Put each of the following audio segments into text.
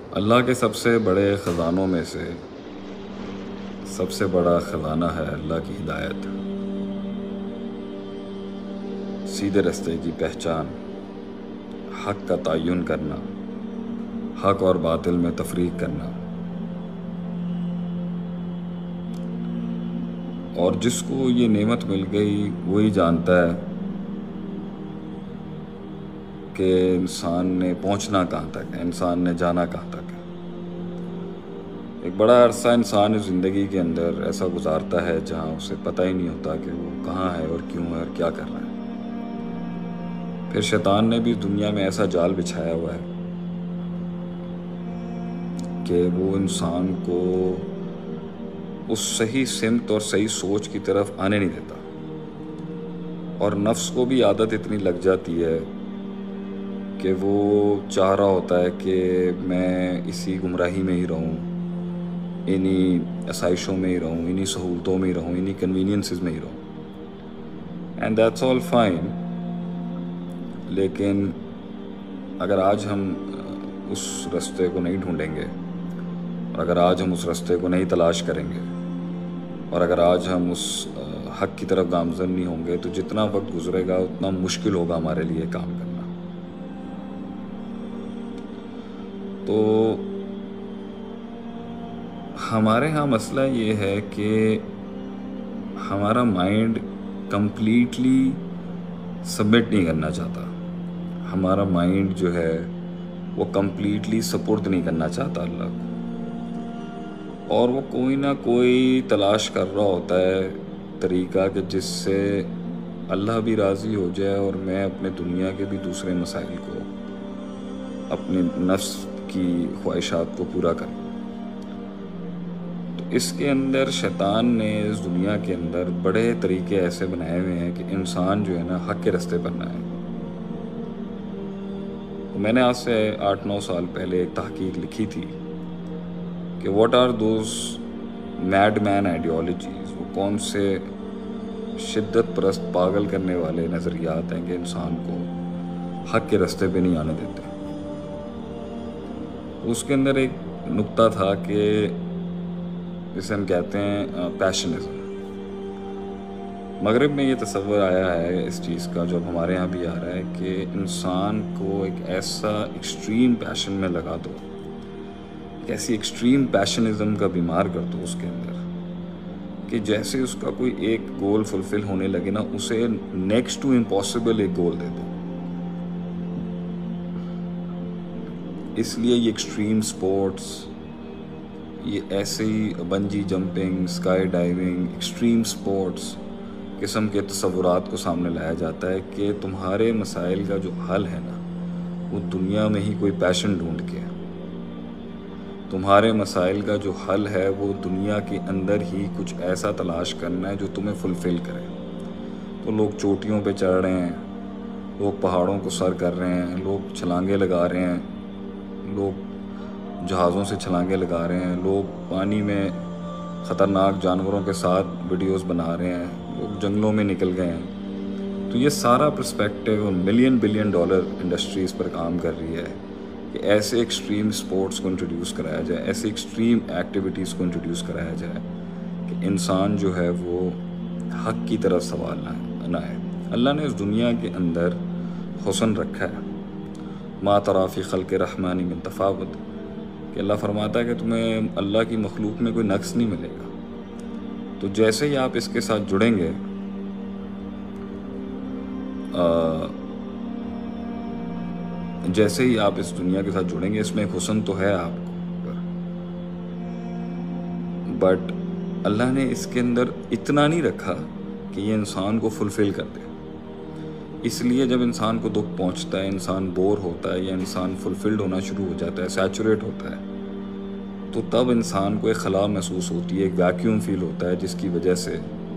اللہ کے سب سے بڑے خزانوں میں سے سب سے بڑا خزانہ ہے اللہ کی ہدایت، سیدھے راستے کی پہچان، حق کا تعین کرنا، حق اور باطل میں تفریق کرنا۔ اور جس کو یہ نعمت مل گئی وہی جانتا ہے کہ انسان نے پہنچنا کہاں تک ہے، انسان نے جانا کہاں تک ہے۔ ایک بڑا عرصہ انسان اس زندگی کے اندر ایسا گزارتا ہے جہاں اسے پتہ ہی نہیں ہوتا کہ وہ کہاں ہے اور کیوں ہے اور کیا کر رہا ہے۔ پھر شیطان نے بھی دنیا میں ایسا جال بچھایا ہوا ہے کہ وہ انسان کو اس صحیح سمت اور صحیح سوچ کی طرف آنے نہیں دیتا، اور نفس کو بھی عادت اتنی لگ جاتی ہے کہ وہ چاہ رہا ہوتا ہے کہ میں اسی گمراہی میں ہی رہوں، انہی آسائشوں میں ہی رہوں، انہی سہولتوں میں ہی رہوں، انہی کنوینئنسز میں ہی رہوں، اینڈ دیٹس آل فائن۔ لیکن اگر آج ہم اس راستے کو نہیں ڈھونڈیں گے، اور اگر آج ہم اس راستے کو نہیں تلاش کریں گے، اور اگر آج ہم اس حق کی طرف گامزن نہیں ہوں گے، تو جتنا وقت گزرے گا اتنا مشکل ہوگا ہمارے لیے کام کرنا۔ تو ہمارے ہاں مسئلہ یہ ہے کہ ہمارا مائنڈ کمپلیٹلی سبمٹ نہیں کرنا چاہتا، ہمارا مائنڈ جو ہے وہ کمپلیٹلی سپورٹ نہیں کرنا چاہتا اللہ کو، اور وہ کوئی نہ کوئی تلاش کر رہا ہوتا ہے طریقہ کہ جس سے اللہ بھی راضی ہو جائے اور میں اپنے دنیا کے بھی دوسرے مسائل کو، اپنے نفس کی خواہشات کو پورا کروں۔ تو اس کے اندر شیطان نے اس دنیا کے اندر بڑے طریقے ایسے بنائے ہوئے ہیں کہ انسان جو ہے نا حق کے راستے پر نہ ہے۔ تو میں نے آج سے 8-9 سال پہلے ایک تحقیق لکھی تھی کہ what are those made man ideologies, وہ کون سے شدت پرست پاگل کرنے والے نظریات ہیں کہ انسان کو حق کے راستے پہ نہیں آنے دیتے۔ اس کے اندر ایک نقطہ تھا کہ جسے ہم کہتے ہیں پیشنزم۔ مغرب میں یہ تصور آیا ہے اس چیز کا، جو اب ہمارے ہاں بھی آ رہا ہے، کہ انسان کو ایک ایسا ایکسٹریم پیشن میں لگا دو، ایک ایسی ایکسٹریم پیشنزم کا بیمار کر دو اس کے اندر کہ جیسے اس کا کوئی ایک گول فلفل ہونے لگے نا، اسے نیکسٹ ٹو امپاسبل ایک گول دے دو۔ اس لیے یہ ایکسٹریم سپورٹس، یہ ایسے ہی bungee jumping, skydiving, extreme sports قسم کے تصورات کو سامنے لایا جاتا ہے کہ تمہارے مسائل کا جو حل ہے نا وہ دنیا میں ہی کوئی پیشن ڈھونڈ کے، تمہارے مسائل کا جو حل ہے وہ دنیا کے اندر ہی کچھ ایسا تلاش کرنا ہے جو تمہیں فلفل کرے۔ تو لوگ چوٹیوں پہ چڑھ رہے ہیں، لوگ پہاڑوں کو سر کر رہے ہیں، لوگ چھلانگیں لگا رہے ہیں، لوگ جہازوں سے چھلانگیں لگا رہے ہیں، لوگ پانی میں خطرناک جانوروں کے ساتھ ویڈیوز بنا رہے ہیں، لوگ جنگلوں میں نکل گئے ہیں۔ تو یہ سارا perspective million billion dollar industries پر کام کر رہی ہے کہ ایسے ایکسٹریم سپورٹس کو انٹروڈیوس کرایا جائے، ایسے ایکسٹریم ایکٹیویٹیز کو انٹروڈیوس کرایا جائے کہ انسان جو ہے وہ حق کی طرف سوال نہ ہے۔ اللہ نے اس دنیا کے اندر حسن رکھا ہے، ما تری فی خلق الرحمن من تفاوت، کہ اللہ فرماتا ہے کہ تمہیں اللہ کی مخلوق میں کوئی نقص نہیں ملے گا۔ تو جیسے ہی آپ اس کے ساتھ جڑیں گے، جیسے ہی آپ اس دنیا کے ساتھ جڑیں گے، اس میں ایک حسن تو ہے آپ کو، بٹ اللہ نے اس کے اندر اتنا نہیں رکھا کہ یہ انسان کو فلفل کر دے۔ اس لیے جب انسان کو دکھ پہنچتا ہے، انسان بور ہوتا ہے یا انسان فلفلڈ ہونا شروع ہو جاتا ہے، سیچوریٹ ہوتا ہے، تو تب انسان کو ایک خلا محسوس ہوتی ہے، ایک ویکیوم فیل ہوتا ہے، جس کی وجہ سے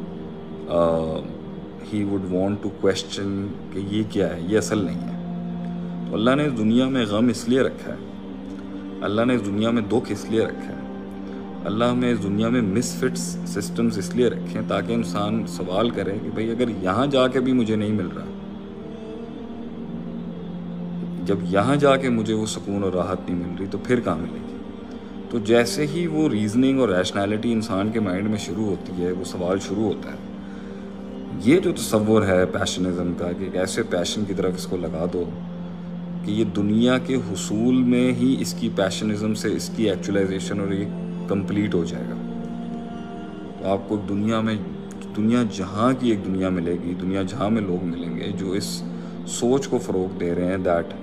ہی وڈ وانٹ ٹو کویسچن کہ یہ کیا ہے، یہ اصل نہیں ہے۔ تو اللہ نے اس دنیا میں غم اس لیے رکھا ہے، اللہ نے اس دنیا میں دکھ اس لیے رکھا ہے، اللہ نے اس دنیا میں مس فٹس سسٹمز اس لیے رکھے ہیں تاکہ انسان سوال کرے کہ بھئی اگر یہاں جا کے بھی مجھے نہیں مل رہا، جب یہاں جا کے مجھے وہ سکون اور راحت نہیں مل رہی تو پھر کہاں ملے گی؟ تو جیسے ہی وہ ریزننگ اور ریشنالٹی انسان کے مائنڈ میں شروع ہوتی ہے، وہ سوال شروع ہوتا ہے، یہ جو تصور ہے پیشنزم کا کہ ایک ایسے پیشن کی طرف اس کو لگا دو کہ یہ دنیا کے حصول میں ہی اس کی پیشنزم سے اس کی ایکچولائزیشن اور یہ کمپلیٹ ہو جائے گا، تو آپ کو دنیا جہاں کی ایک دنیا ملے گی، دنیا جہاں میں لوگ ملیں گے جو اس سوچ کو فروغ دے رہے ہیں دیٹ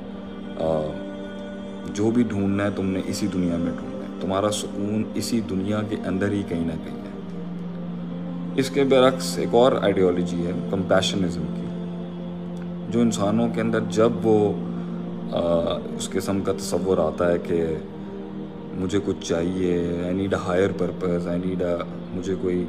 جو بھی ڈھونڈنا ہے تم نے اسی دنیا میں ڈھونڈنا ہے، تمہارا سکون اسی دنیا کے اندر ہی کہیں نہ کہیں ہے۔ اس کے برعکس ایک اور آئیڈیالوجی ہے کمپیشنزم کی، جو انسانوں کے اندر جب وہ اس قسم کا تصور آتا ہے کہ مجھے کچھ چاہیے، I need a higher purpose, مجھے کوئی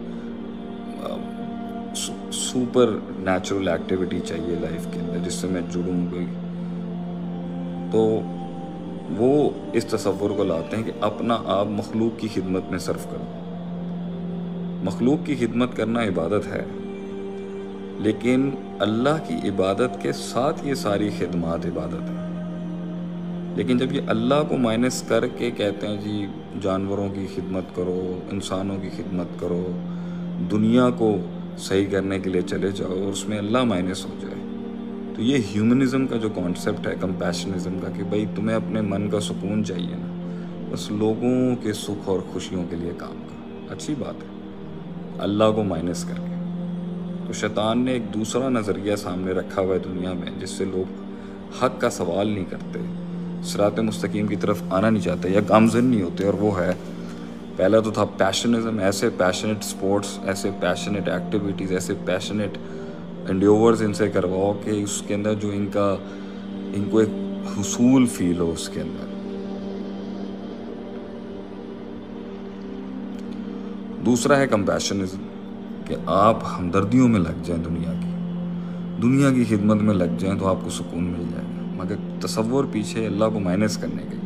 سپر نیچرل ایکٹیویٹی چاہیے لائف کے اندر جس سے میں جڑوں گی، تو وہ اس تصور کو لاتے ہیں کہ اپنا آپ مخلوق کی خدمت میں صرف کرو۔ مخلوق کی خدمت کرنا عبادت ہے، لیکن اللہ کی عبادت کے ساتھ یہ ساری خدمات عبادت ہے۔ لیکن جب یہ اللہ کو مائنس کر کے کہتے ہیں جی جانوروں کی خدمت کرو، انسانوں کی خدمت کرو، دنیا کو صحیح کرنے کے لیے چلے جاؤ، اور اس میں اللہ مائنس ہو جائے، تو یہ ہیومنزم کا جو کانسیپٹ ہے کمپیشنزم کا کہ بھائی تمہیں اپنے من کا سکون چاہیے نا، بس لوگوں کے سکھ اور خوشیوں کے لیے کام کرو، اچھی بات ہے، اللہ کو مائنس کر کے۔ تو شیطان نے ایک دوسرا نظریہ سامنے رکھا ہوا ہے دنیا میں جس سے لوگ حق کا سوال نہیں کرتے، صراط مستقیم کی طرف آنا نہیں چاہتے یا گامزن نہیں ہوتے، اور وہ ہے پہلا تو تھا پیشنزم، ایسے پیشنیٹ سپورٹس، ایسے پیشنیٹ ایکٹیویٹیز، ایسے پیشنیٹ انڈیورز ان سے کرواؤ کہ اس کے اندر جو ان کو ایک حصول فیل ہو اس کے اندر۔ دوسرا ہے کمپیشنزم کہ آپ ہمدردیوں میں لگ جائیں، دنیا کی خدمت میں لگ جائیں تو آپ کو سکون مل جائے گا، مگر تصور پیچھے اللہ کو مائنس کرنے کے لیے،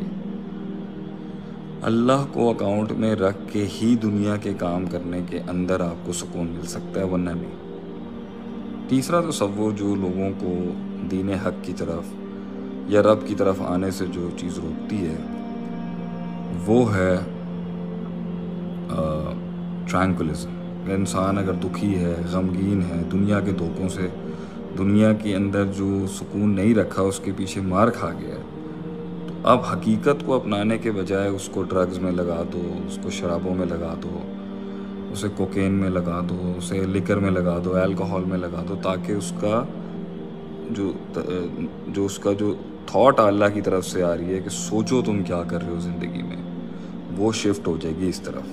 اللہ کو اکاؤنٹ میں رکھ کے ہی دنیا کے کام کرنے کے اندر آپ کو سکون مل سکتا ہے، ورنہ نہیں۔ تیسرا تصور جو لوگوں کو دین حق کی طرف یا رب کی طرف آنے سے جو چیز روکتی ہے وہ ہے ٹرانکولزم۔ انسان اگر دکھی ہے، غمگین ہے، دنیا کے دھوکوں سے، دنیا کے اندر جو سکون نہیں رکھا اس کے پیچھے مار کھا گیا، تو اب حقیقت کو اپنانے کے بجائے اس کو ڈرگز میں لگا دو، اس کو شرابوں میں لگا دو، اسے کوکین میں لگا دو، اسے لیکر میں لگا دو، الکوہول میں لگا دو، تاکہ اس کا جو تھاٹ اللہ کی طرف سے آ رہی ہے کہ سوچو تم کیا کر رہے ہو زندگی میں، وہ شفٹ ہو جائے گی اس طرف۔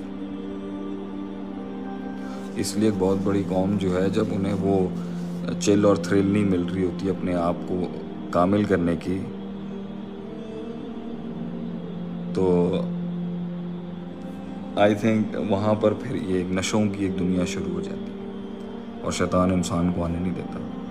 اس لیے ایک بہت بڑی قوم جو ہے جب انہیں وہ چل اور تھرل نہیں مل رہی ہوتی اپنے آپ کو کامل کرنے کی، تو آئی تھنک وہاں پر پھر یہ ایک نشوں کی ایک دنیا شروع ہو جاتی ہے اور شیطان انسان کو آنے نہیں دیتا۔